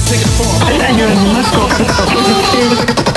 何をマスクをかけたかを言っている。